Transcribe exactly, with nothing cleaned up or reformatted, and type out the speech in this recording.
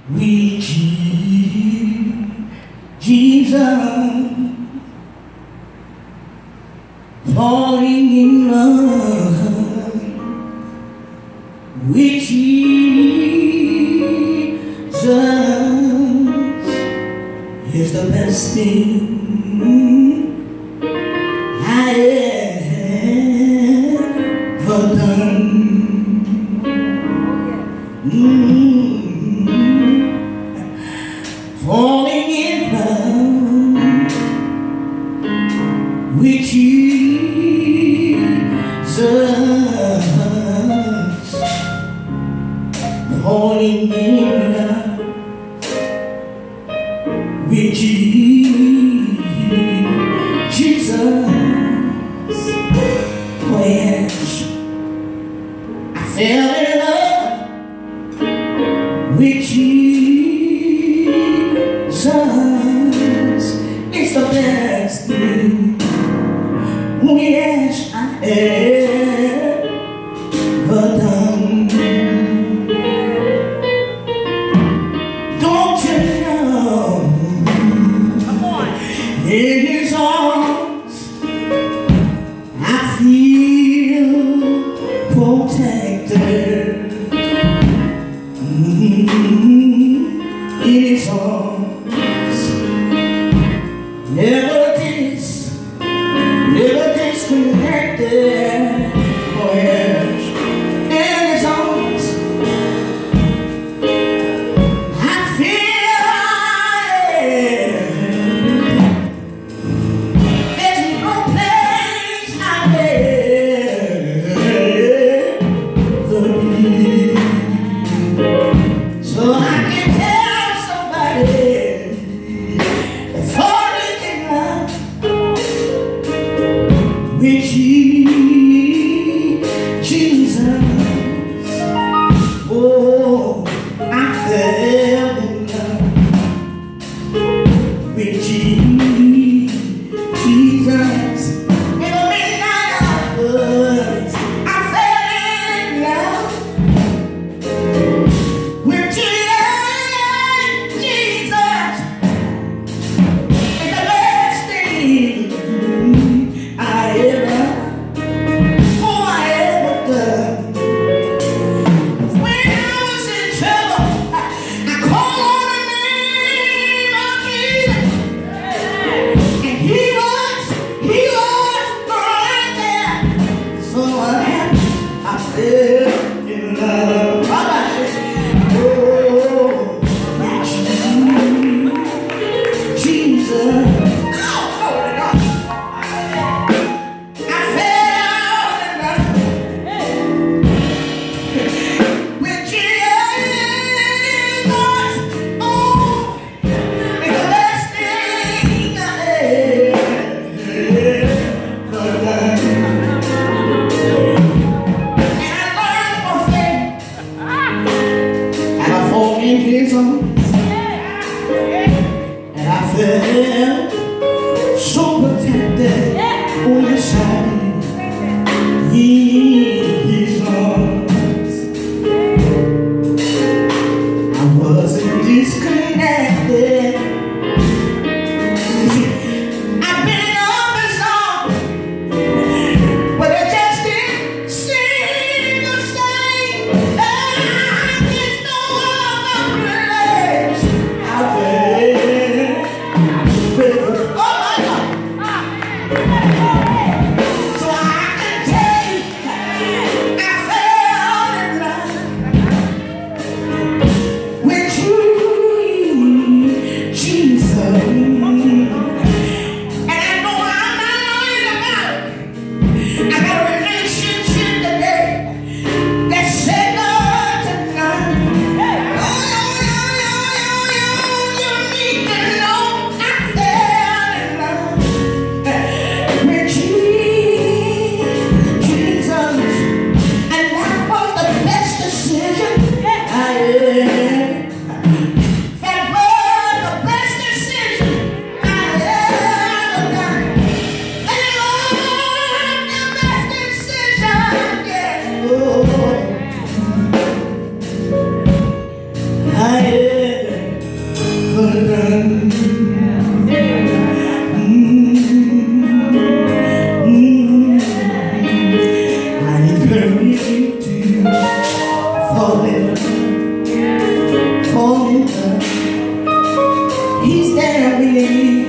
with Jesus, falling in love with Jesus is the best thing I ever done. Mm-hmm. Falling in love with Jesus, falling in love with Jesus. Oh yes, I fell in love with Jesus. It's the best thing, oh yes, I ever done. Don't you know, come on, in His arms I feel protected. Mm-hmm. In His arms, never dis, never disconnected. Oh yes, in His arms I feel there's no place I'd rather be. So I can tell somebody that's falling in love with Jesus. Oh, I fell in love with Jesus. In the midnight hours, I fell in love with Jesus. It's the best thing I ever, oh I ever done. When I was in trouble, I, I called on the name of Jesus, and He was, He was right there. So I, I fell in love. How about it? Oh, Jesus. Oh, glory to God. I fell in love with Jesus. Oh, it's the best thing I ever done. And I learned one thing, and I fall in His arms, and I felt so protected on the side in His arms. I wasn't disconnected. I've been in other songs, but it just didn't seem the same. There's no other place out there. Oh my God. So I can tell you, I fell in love with you, Jesus. And I know I'm not lying about it. I got a relationship today that said no tonight. Oh, you need to know I fell in love with Jesus. And that was the best decision I ever. That was the best decision I ever done. That was the best decision, yeah. Oh, I ever fall in love, fall in love. He's there with me.